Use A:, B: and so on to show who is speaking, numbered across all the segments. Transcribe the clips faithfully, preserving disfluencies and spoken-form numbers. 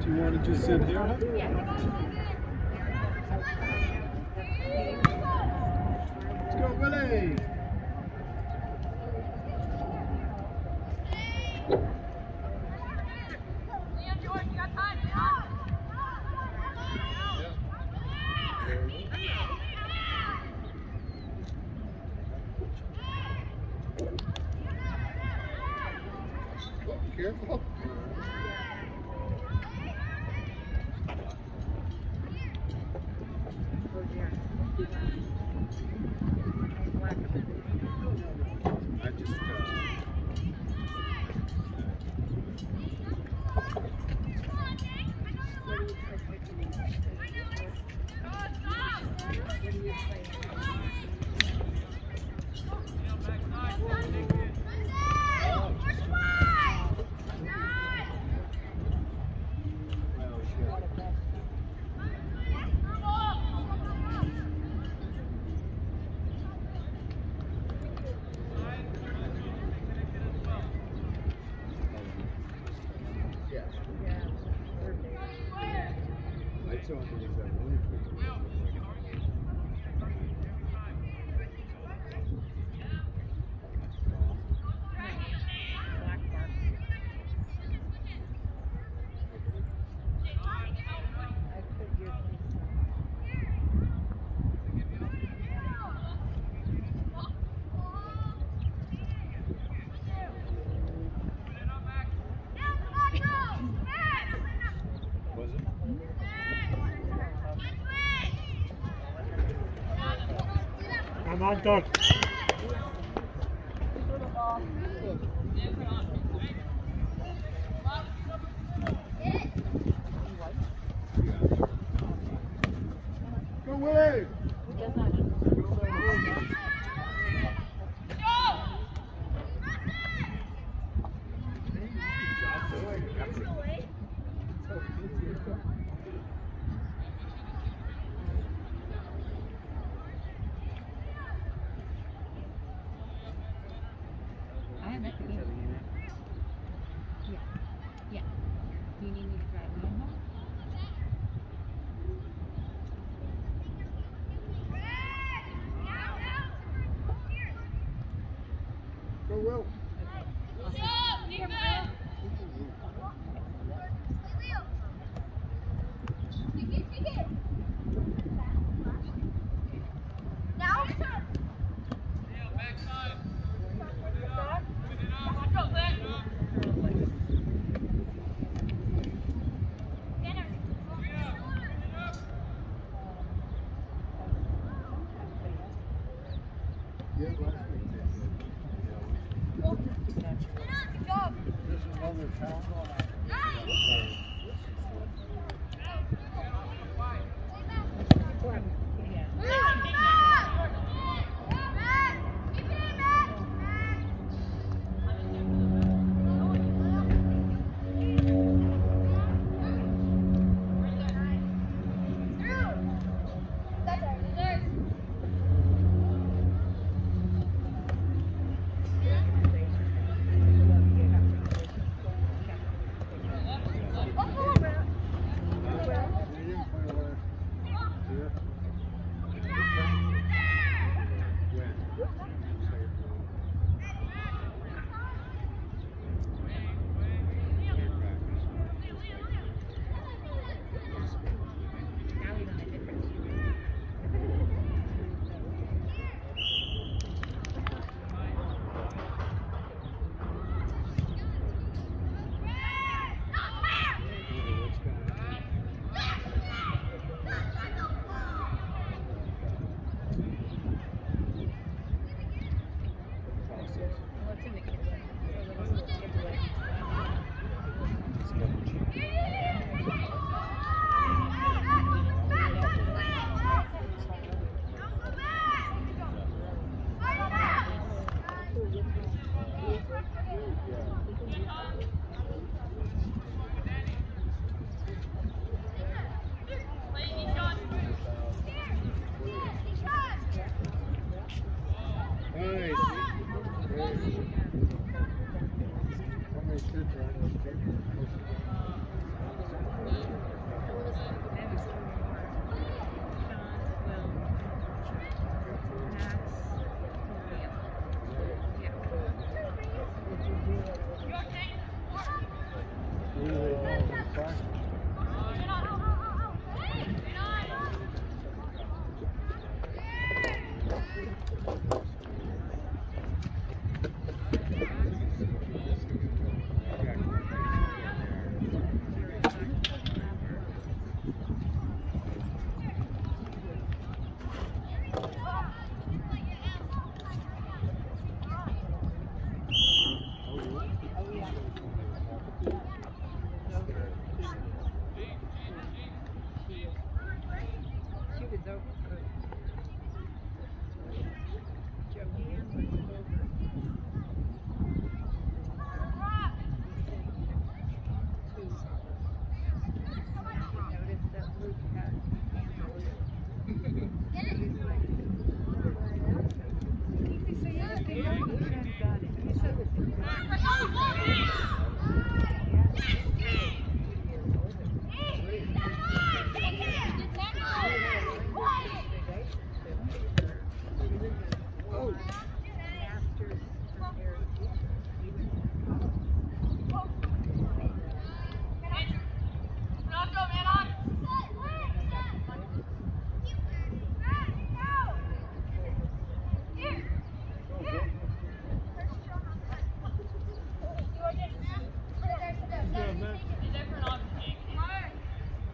A: Do you want to just sit here? Huh? Let's go, Willie! Careful. I just uh,
B: I'm on done.
A: Go, Willie! Go, Will. Yeah, last week. This is another town.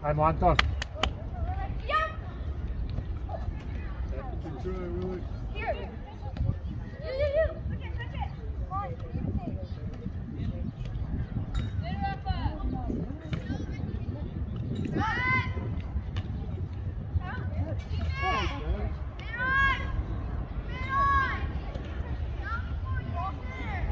B: I'm Anton.
A: That's a try, Willie.
C: Here. You, you, you. Look it, look it. Come on, you take it. Sit up, uh. Run.
A: Nice, man.
C: Sit on. Sit on. Down the floor, walk there.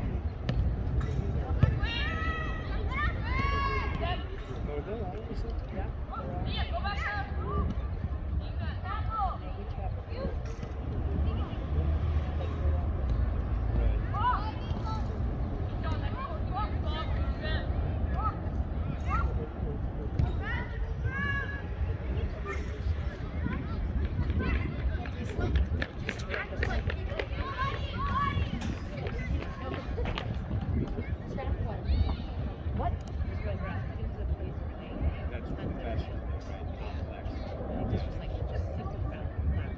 C: Yeah, go back up. Tackle. You.
D: What?
E: That's professional, right? Complex.
D: This was like just super fast.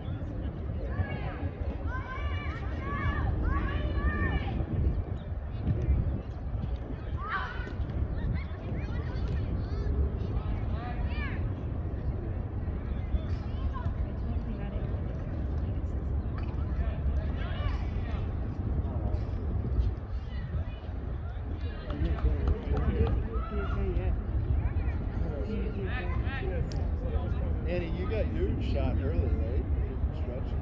E: Annie, you got your shot early, right? Construction.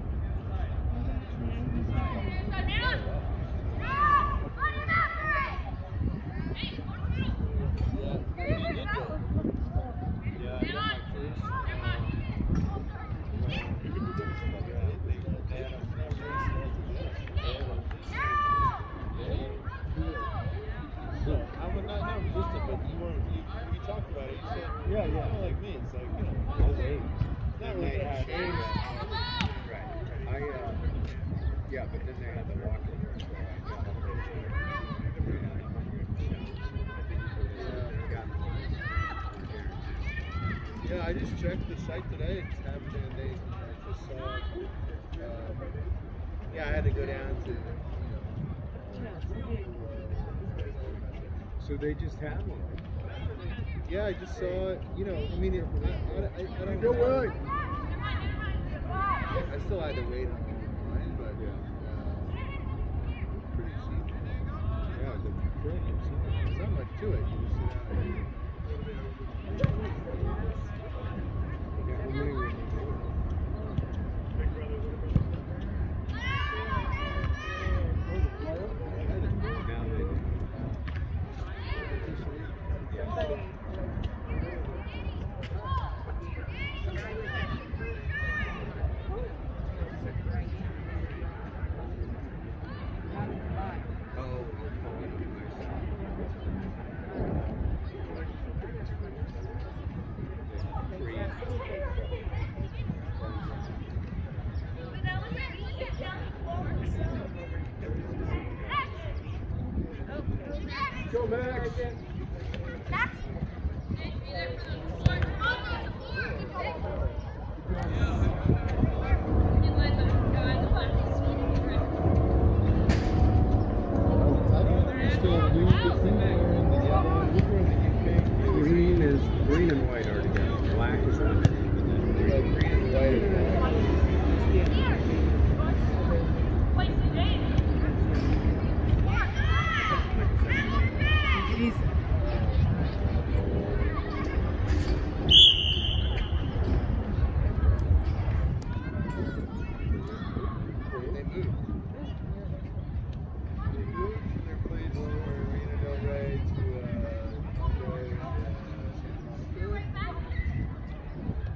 E: I would not know resistant, but you weren't. You, we talked about it. You said,
B: Yeah, yeah.
E: kind of like me. It's like, you know,
F: Oh, wait.
E: it's not really
F: They
E: gonna
F: had-
E: change.
F: Right. I, uh, yeah, but then they had the walker.
E: Yeah, I just checked the site today. It's happening, and they I just saw. Uh, yeah, I had to go down to.
F: So they just had one.
E: Yeah, I just saw it. You know, I mean, it, I, I, I, I don't.
A: Go, Willie.
E: I still had to wait on mine, but
F: Yeah.
E: uh, pretty cheap.
F: Yeah, the pretty much.
E: There's not much to it. You just sit down and eat.
F: Yeah, how many were they doing? Now they do. Oh,
A: Go, Max.
E: I don't understand who the thing there in the yellow. Which one did you pick?
F: green is green and white are together. Black is one team, and then green.
E: Like green and white are black. They moved. They moved from their place from Marina Del Rey to uh, Conway, uh, Santa Monica.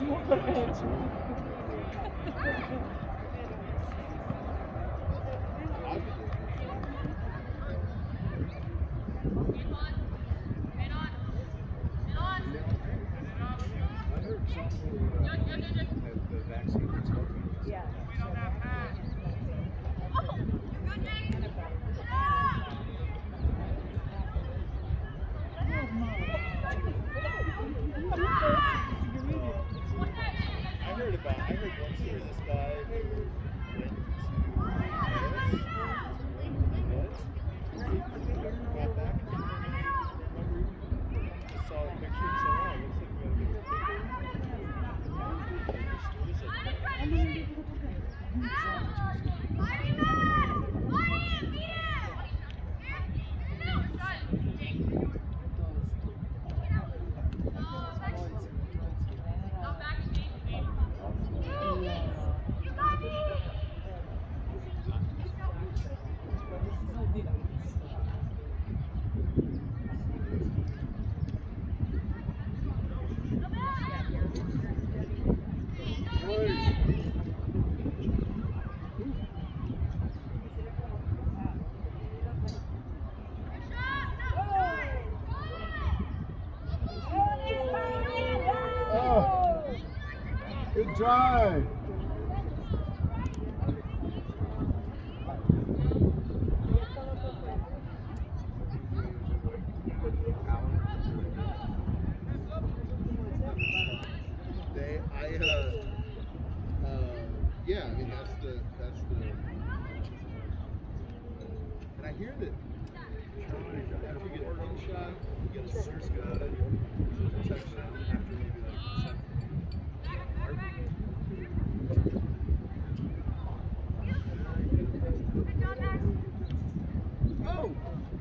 F: I heard something that the vaccine is helping.
C: Yeah.
E: I heard about. I heard once there this guy went to Paris, got back, remember, just saw a picture and said, "Wow, it looks like we gotta get a
A: Oh, good drive.
E: They, I, uh, uh, yeah, I mean, that's the, that's the, and I hear that after you get a one shot, you get a certificate protection after maybe like the second. Oh!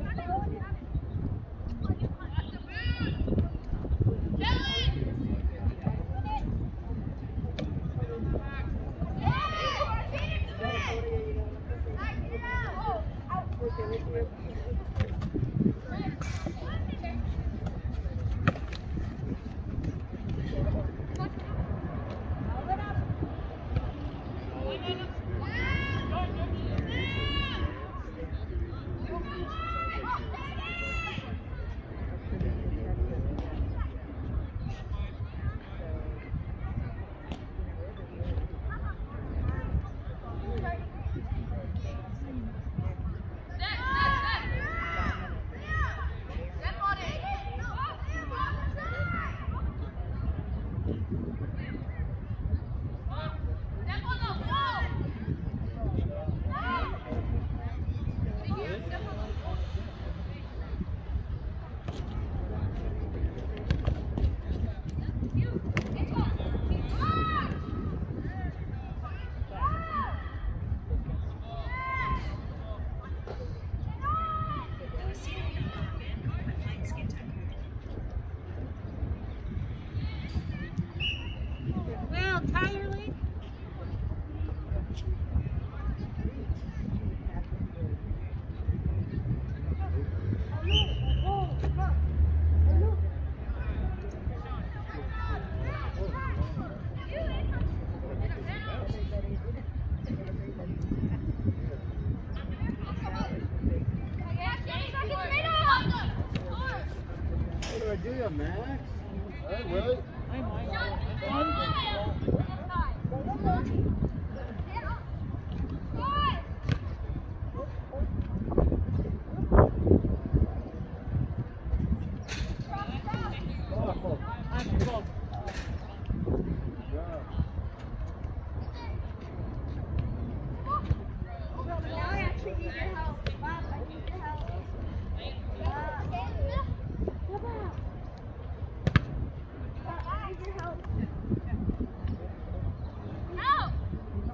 C: Well, Tylerly.
A: What do I do, Max? All right. Oh,
C: I actually need your help. Bob, I need your help. Uh, come on. Bob, I need your help. Help!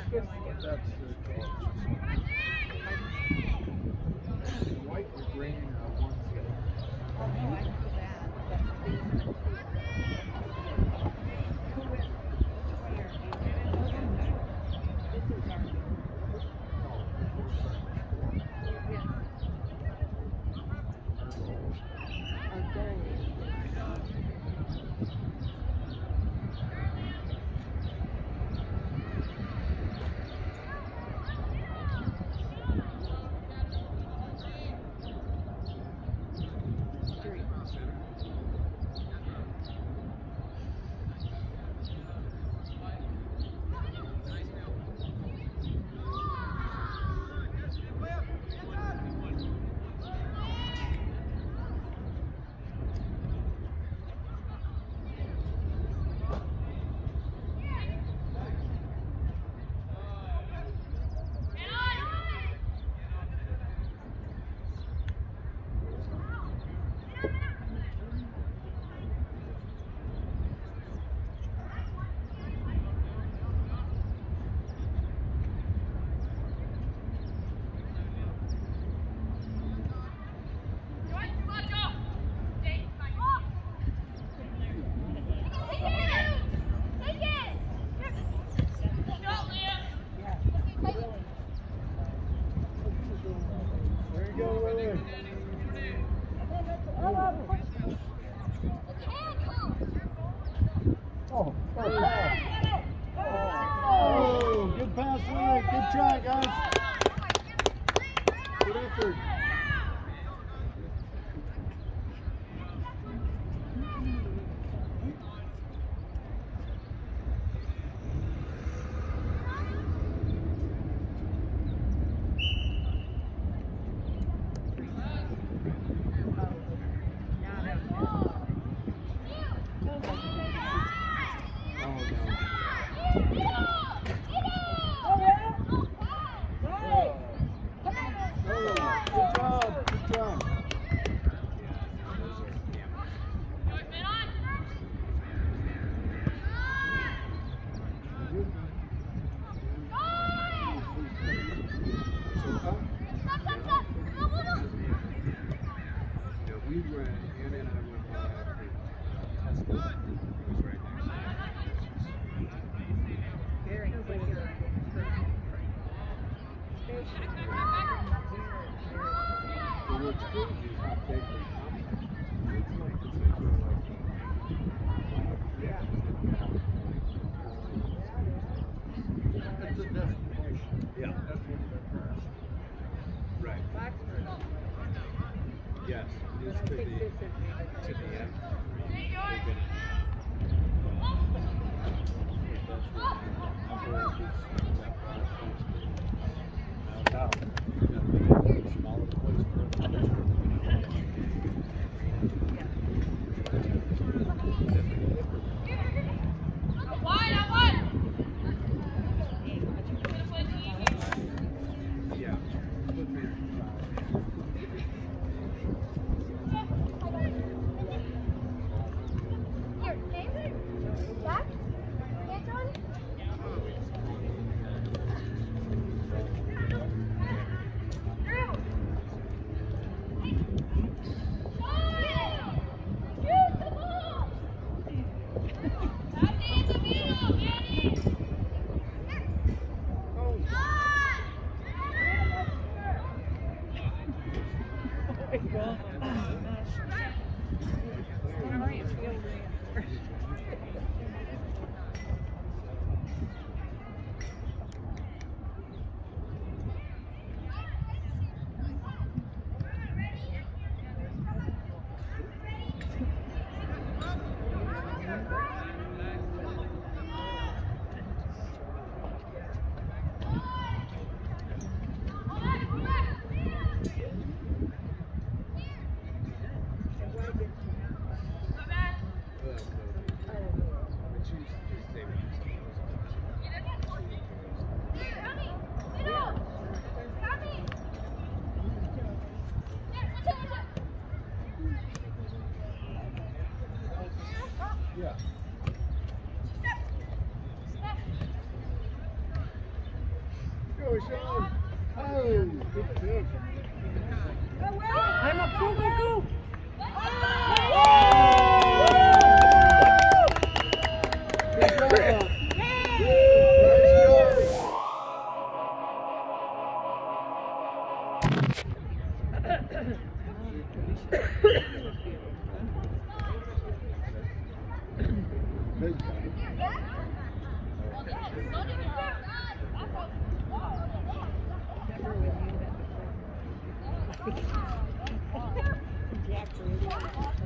A: That's the white or green uh, ones that
D: Oh, no, I know that. But these are who is where? This is our. Our goal.
A: There you go, Willie. Oh, oh, pass. Oh, good pass, Willie. Good try, guys. Good effort. Good job. Good job.
F: Yeah, we went, Anna and I went by after Tesla. It was right next to
D: Very quick.
F: But what's crazy is how big the complex is. It's like, it's like, yeah.
A: It's a destination.
F: Yeah.
A: That's what they're crash.
F: Right. Yes, it is to the, to the end. They're gonna- That's what I'm going to Now, now, you gotta make it a smaller place for it. Yeah. Would be-
A: Yeah.
F: boy, Sean.
A: Oh, good kick.
B: I'm a go, go, go.
A: Good job. Good job.
D: Jack really you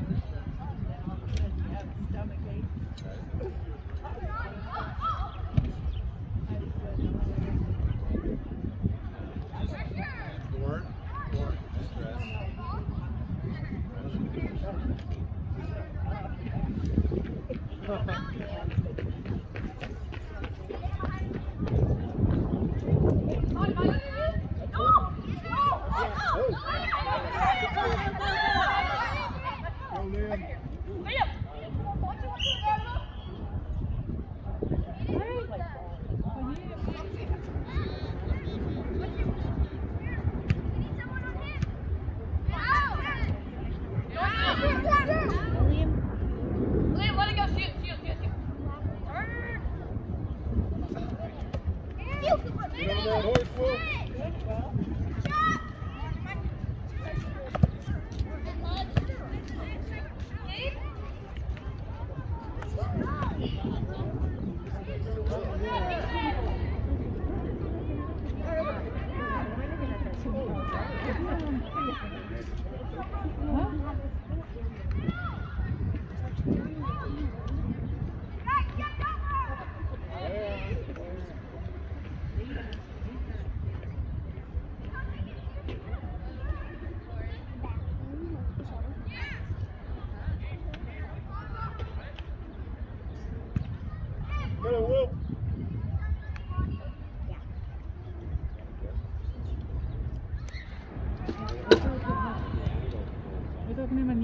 D: have a stomach ache.
E: Warren? Warren, stress.
A: Go, Liam.
C: Liam, let it go. Shoot, shoot, shoot, shoot.
A: Get on that horse, Will. Get it, Will.
B: Ito ako may mani.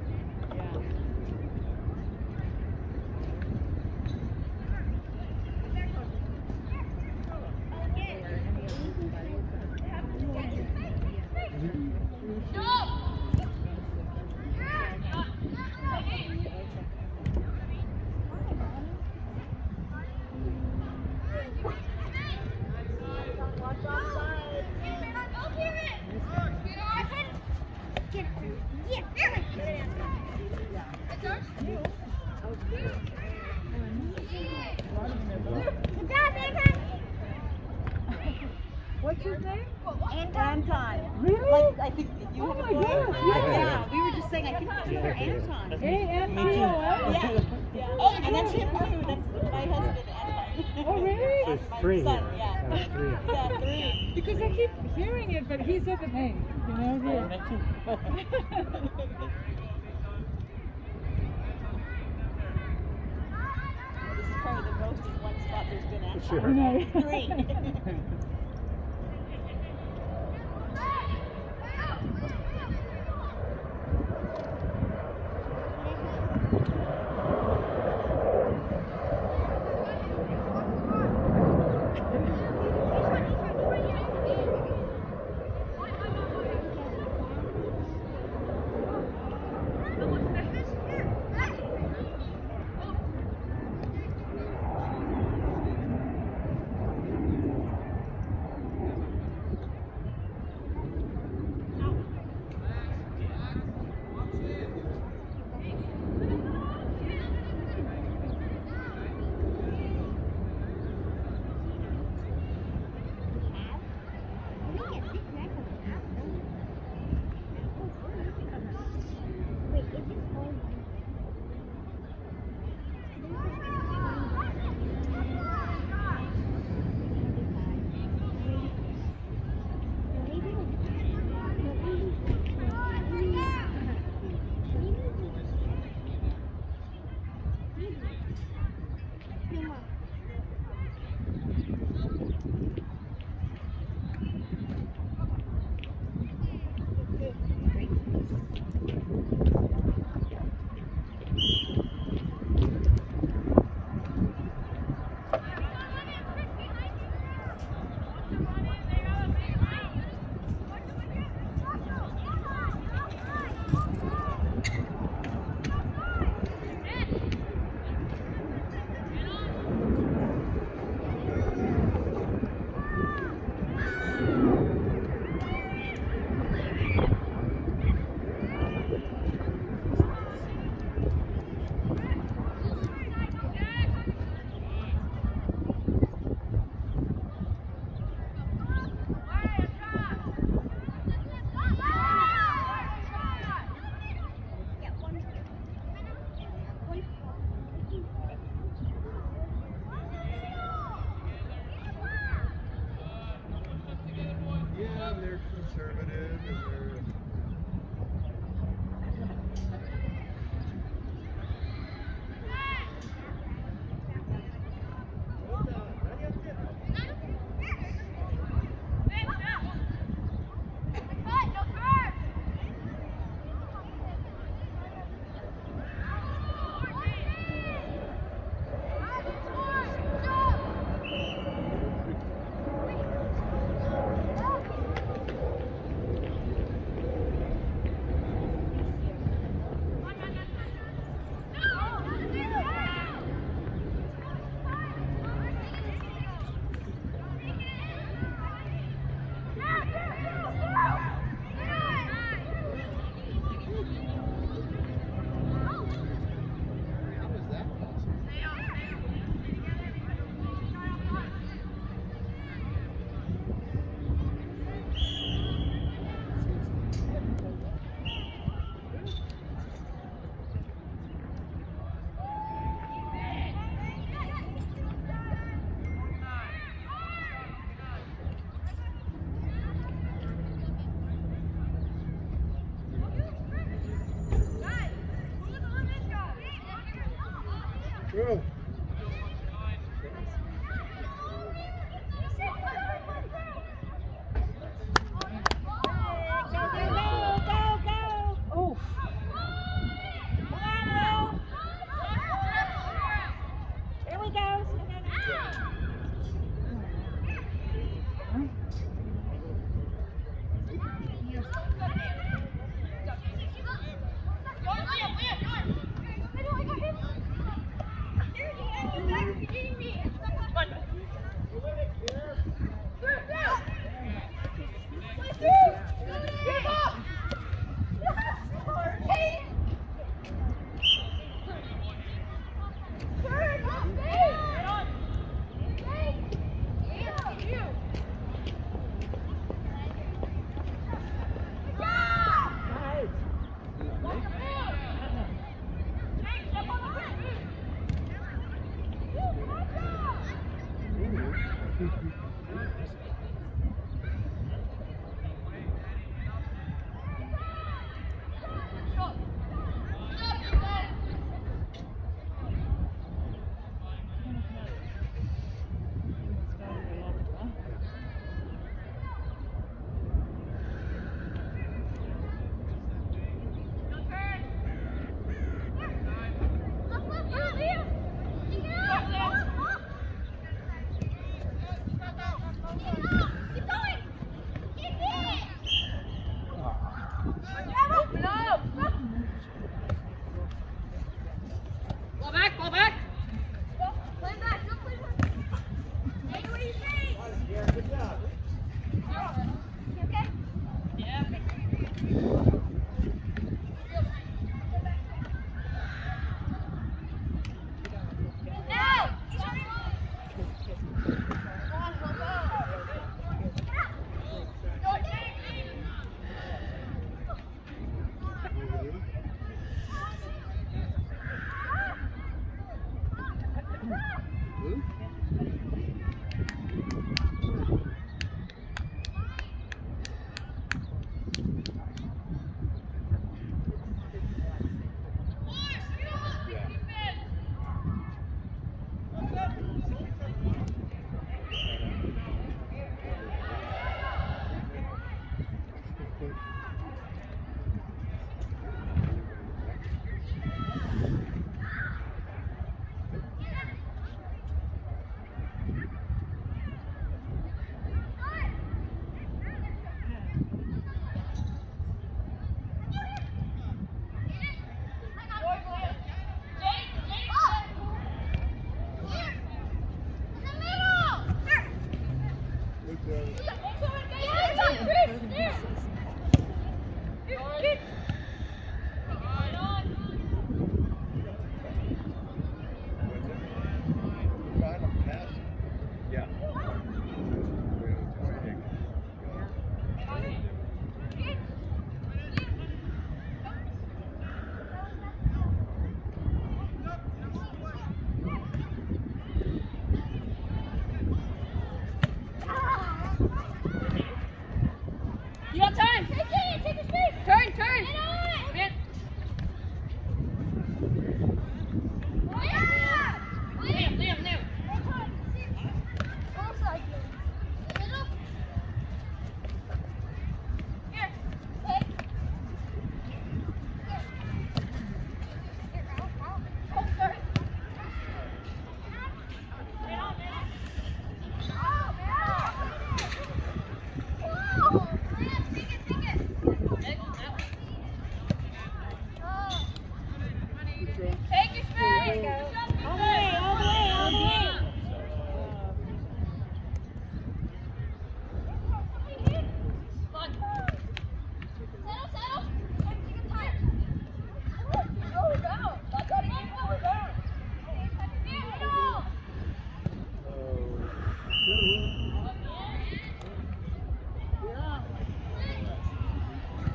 D: What's his name?
C: Anton.
D: Anton.
B: Really?
D: Like, I think that you
B: Oh
D: have
B: my
D: a brother.
B: gosh,
D: Yeah.
B: yeah.
D: we were just saying, I think it's for Anton.
B: Hey, Anthony.
D: Yeah, yeah. And that's him too. That's my husband, Anton.
B: Oh, really?
D: There's three son, yeah.
B: Uh, three.
D: Yeah, three.
B: Because I keep hearing it, but he said the name. You know, here.
D: This is probably the most in one spot there's been Anton.
B: Sure. No.
D: Three.
A: Go.
B: Oh.
D: Here we go.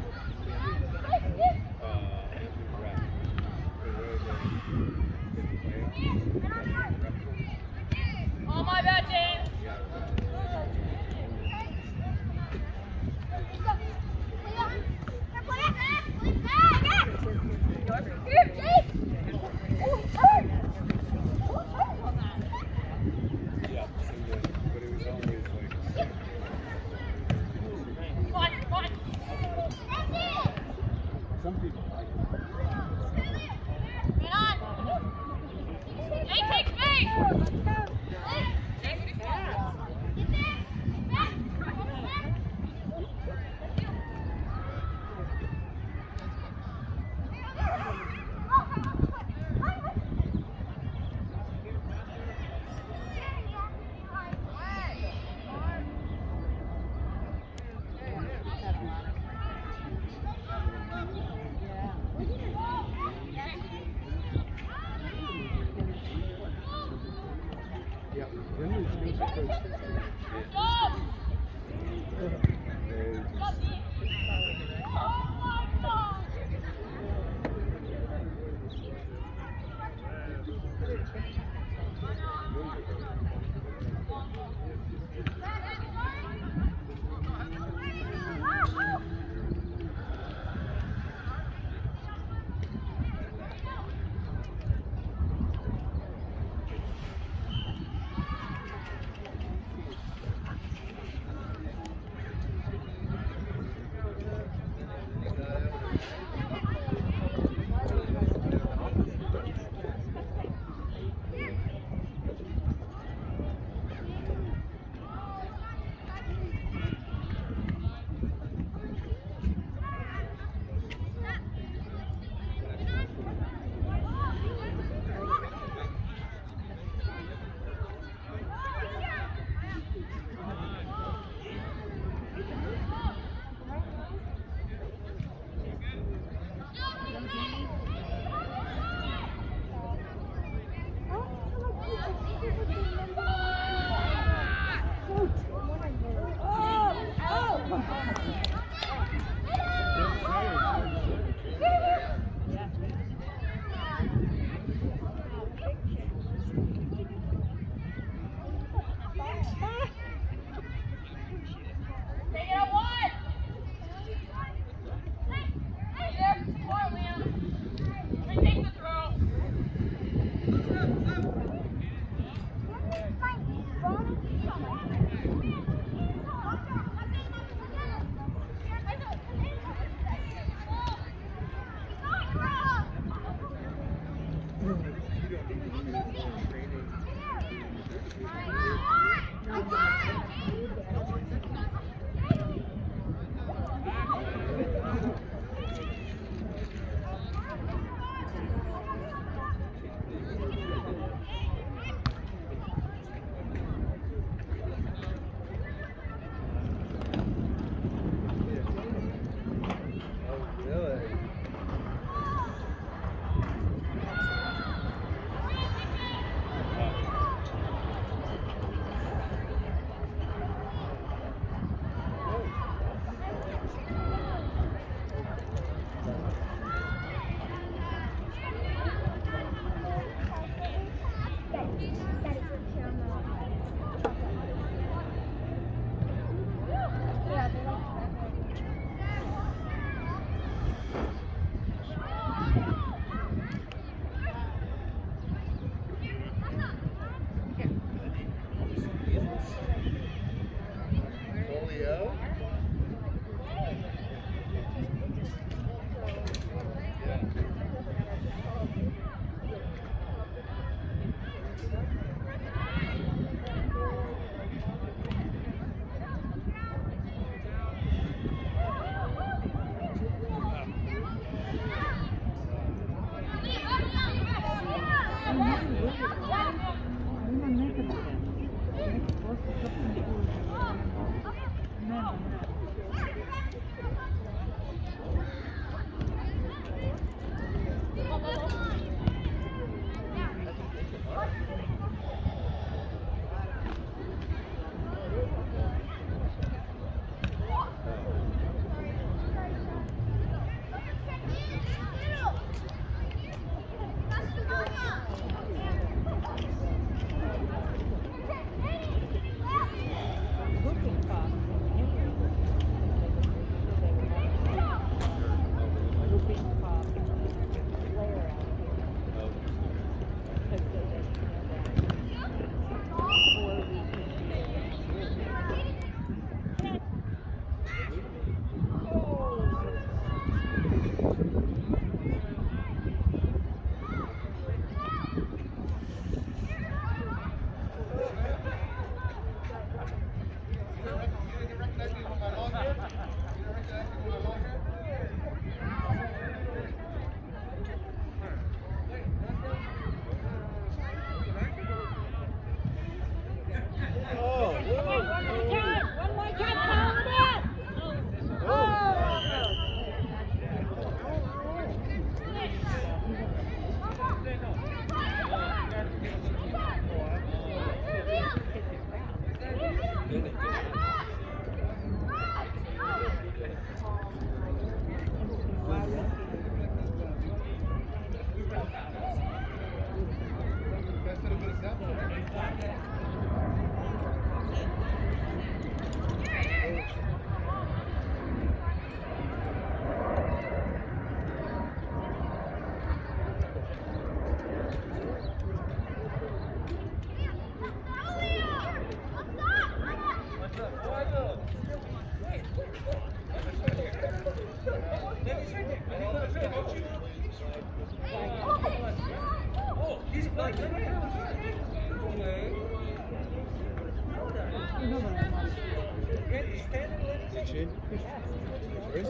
F: Uh, Yeah, Henry's good at those things. Did she? Where's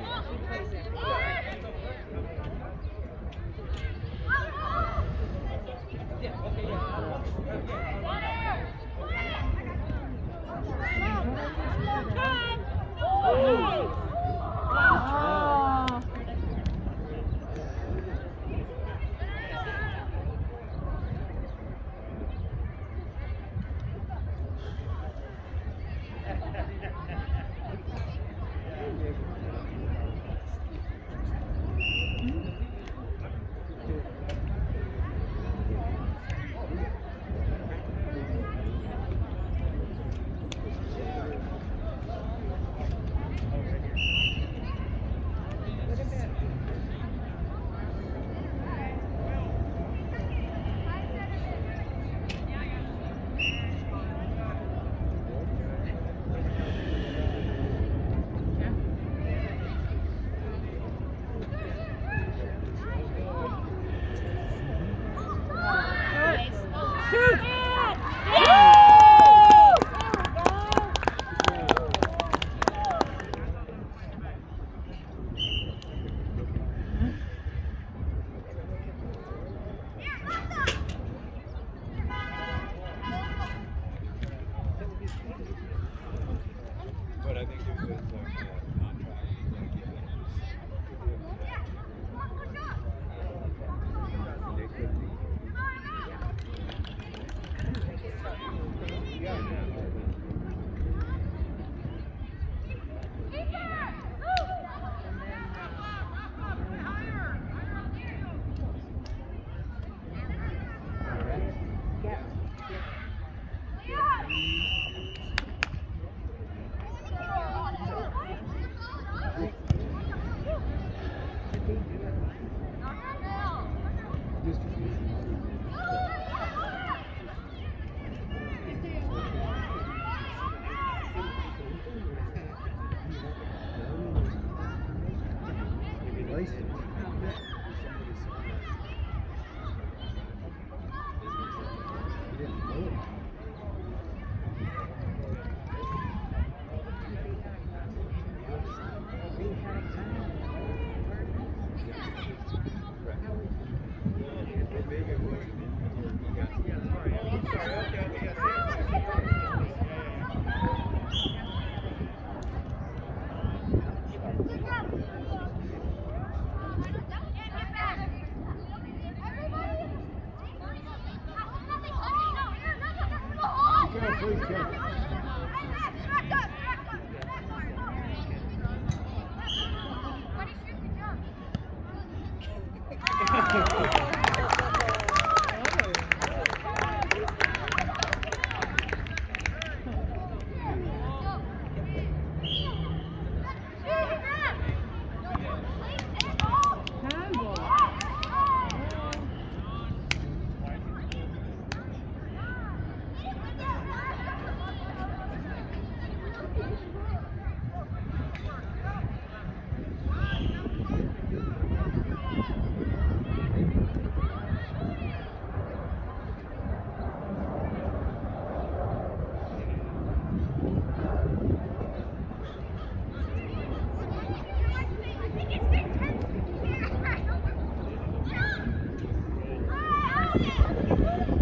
F: But I think it was like a contract. Like, yeah. They could be.
C: Yeah.